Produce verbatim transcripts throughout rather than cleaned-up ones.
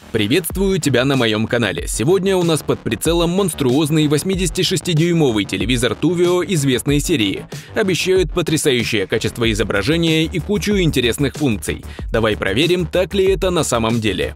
Приветствую тебя на моем канале. Сегодня у нас под прицелом монструозный восьмидесятишестидюймовый телевизор Tuvio известной серии. Обещают потрясающее качество изображения и кучу интересных функций. Давай проверим, так ли это на самом деле.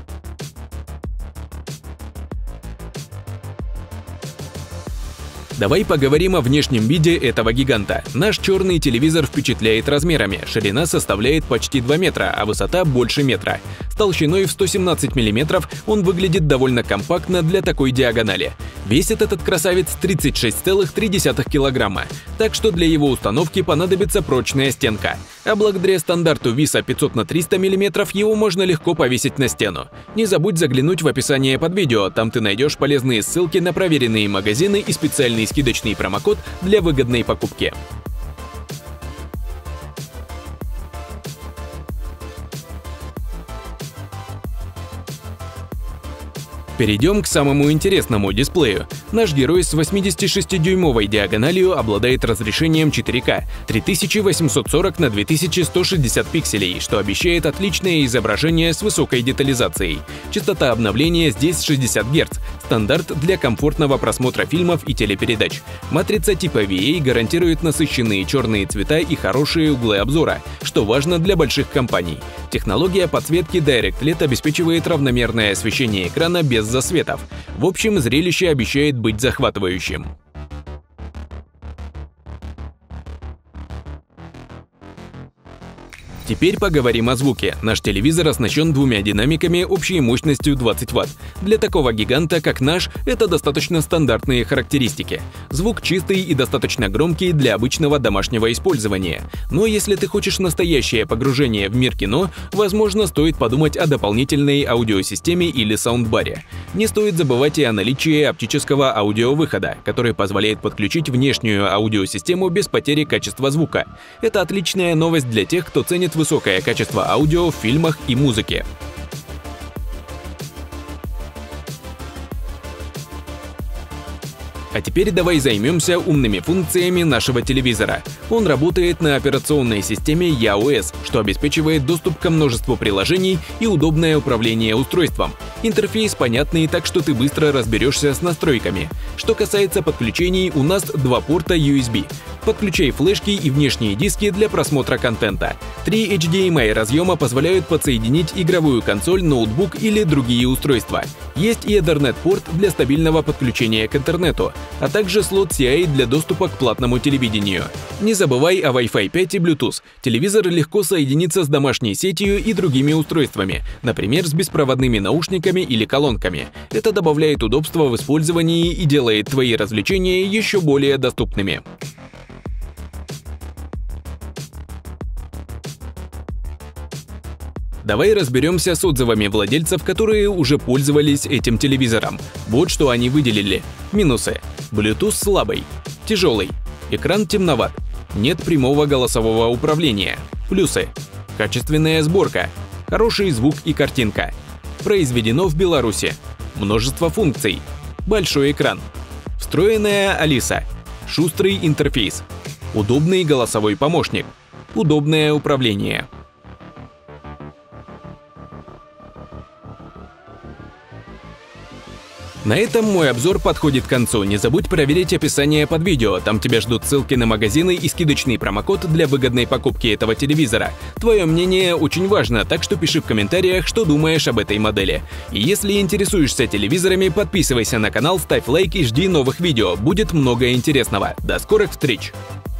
Давай поговорим о внешнем виде этого гиганта. Наш черный телевизор впечатляет размерами. Ширина составляет почти два метра, а высота больше метра. С толщиной в сто семнадцать миллиметров он выглядит довольно компактно для такой диагонали. Весит этот красавец тридцать шесть целых три десятых килограмма, так что для его установки понадобится прочная стенка. А благодаря стандарту виса пятьсот на триста миллиметров его можно легко повесить на стену. Не забудь заглянуть в описание под видео, там ты найдешь полезные ссылки на проверенные магазины и специальный скидочный промокод для выгодной покупки. Перейдем к самому интересному дисплею. Наш герой с восьмидесятишестидюймовой диагональю обладает разрешением четыре ка три тысячи восемьсот сорок на две тысячи сто шестьдесят пикселей, что обещает отличное изображение с высокой детализацией. Частота обновления здесь шестьдесят герц, стандарт для комфортного просмотра фильмов и телепередач. Матрица типа ви эй гарантирует насыщенные черные цвета и хорошие углы обзора, что важно для больших компаний. Технология подсветки Direct эл и ди обеспечивает равномерное освещение экрана без засветов. В общем, зрелище обещает быть захватывающим. Теперь поговорим о звуке. Наш телевизор оснащен двумя динамиками общей мощностью двадцать ватт. Для такого гиганта, как наш, это достаточно стандартные характеристики. Звук чистый и достаточно громкий для обычного домашнего использования. Но если ты хочешь настоящее погружение в мир кино, возможно, стоит подумать о дополнительной аудиосистеме или саундбаре. Не стоит забывать и о наличии оптического аудиовыхода, который позволяет подключить внешнюю аудиосистему без потери качества звука. Это отличная новость для тех, кто ценит высокое качество аудио в фильмах и музыке. А теперь давай займемся умными функциями нашего телевизора. Он работает на операционной системе iOS, что обеспечивает доступ ко множеству приложений и удобное управление устройством. Интерфейс понятный, так что ты быстро разберешься с настройками. Что касается подключений, у нас два порта ю эс би. Подключай флешки и внешние диски для просмотра контента. Три эйч ди эм ай разъема позволяют подсоединить игровую консоль, ноутбук или другие устройства. Есть и Ethernet-порт для стабильного подключения к интернету, а также слот си ай для доступа к платному телевидению. Не забывай о Wi-Fi пять и Bluetooth. Телевизор легко соединится с домашней сетью и другими устройствами, например, с беспроводными наушниками или колонками. Это добавляет удобства в использовании и делает твои развлечения еще более доступными. Давай разберемся с отзывами владельцев, которые уже пользовались этим телевизором. Вот что они выделили. Минусы. Bluetooth слабый. Тяжелый. Экран темноват. Нет прямого голосового управления. Плюсы. Качественная сборка. Хороший звук и картинка. Произведено в Беларуси. Множество функций. Большой экран. Встроенная Алиса. Шустрый интерфейс. Удобный голосовой помощник. Удобное управление. На этом мой обзор подходит к концу. Не забудь проверить описание под видео, там тебя ждут ссылки на магазины и скидочный промокод для выгодной покупки этого телевизора. Твое мнение очень важно, так что пиши в комментариях, что думаешь об этой модели. И если интересуешься телевизорами, подписывайся на канал, ставь лайк и жди новых видео, будет много интересного. До скорых встреч!